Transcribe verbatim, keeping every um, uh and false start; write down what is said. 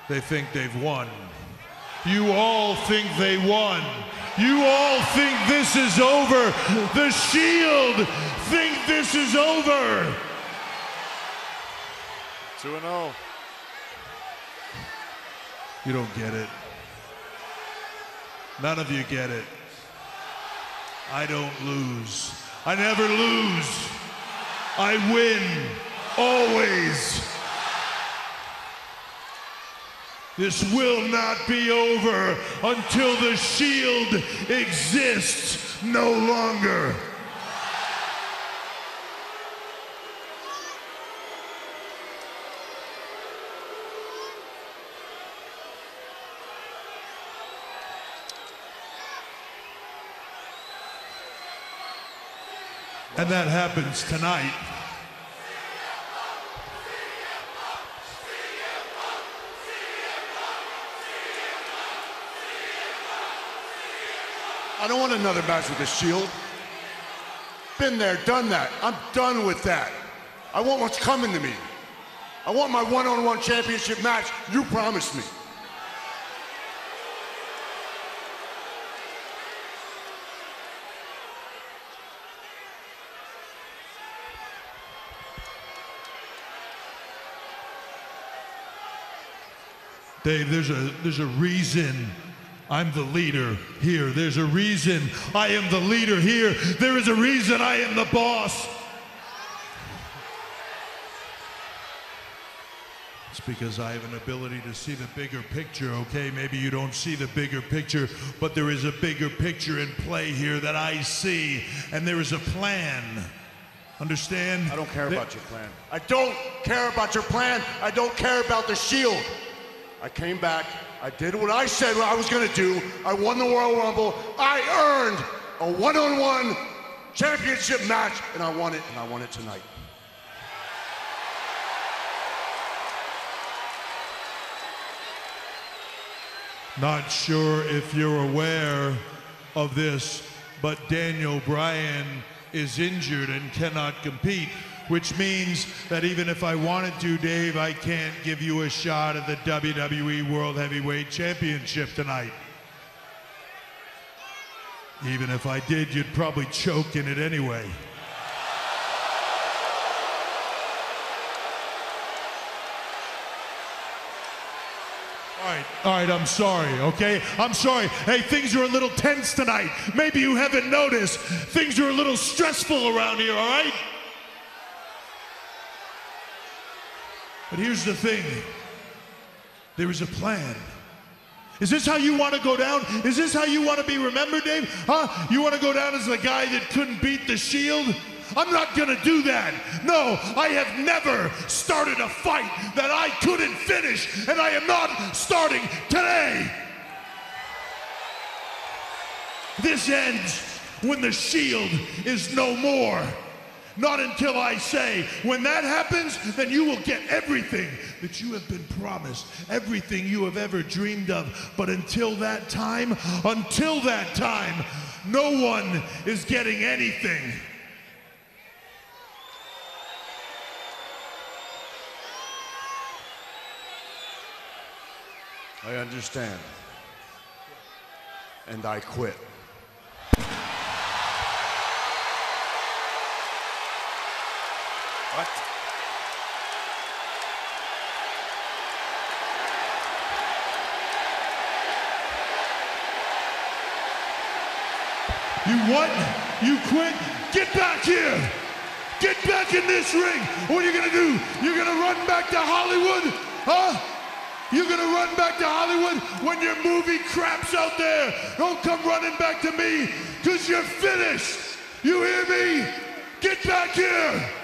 they think they've won. You all think they won. You all think this is over. The Shield think this is over. two and oh. You don't get it. None of you get it. I don't lose. I never lose. I win, always. This will not be over until the Shield exists no longer. And that happens tonight. I don't want another match with the Shield. Been there, done that. I'm done with that. I want what's coming to me. I want my one-on-one championship match you promised me. Dave, there's a, there's a reason I'm the leader here. There's a reason I am the leader here. There is a reason I am the boss. It's because I have an ability to see the bigger picture, okay? Maybe you don't see the bigger picture, but there is a bigger picture in play here that I see, and there is a plan. Understand? I don't care about your plan. I don't care about your plan. I don't care about the Shield. I came back, I did what I said I was gonna do, I won the Royal Rumble, I earned a one-on-one championship match, and I won it, and I won it tonight. Not sure if you're aware of this, but Daniel Bryan is injured and cannot compete, which means that even if I wanted to, Dave, I can't give you a shot at the W W E World Heavyweight Championship tonight. Even if I did, you'd probably choke in it anyway. All right, all right, I'm sorry, okay? I'm sorry. Hey, things are a little tense tonight. Maybe you haven't noticed. Things are a little stressful around here, all right? But here's the thing. There is a plan. Is this how you want to go down? Is this how you want to be remembered, Dave? Huh? You want to go down as the guy that couldn't beat the Shield? I'm not gonna do that. No, I have never started a fight that I couldn't finish, and I am not starting today. This ends when the Shield is no more. Not until I say, when that happens, then you will get everything that you have been promised, everything you have ever dreamed of. But until that time, until that time, no one is getting anything. I understand. And I quit. What? You what? You quit? Get back here! Get back in this ring! What are you gonna do? You're gonna run back to Hollywood? Huh? You're gonna run back to Hollywood when your movie craps out there? Don't come running back to me, cause you're finished! You hear me? Get back here!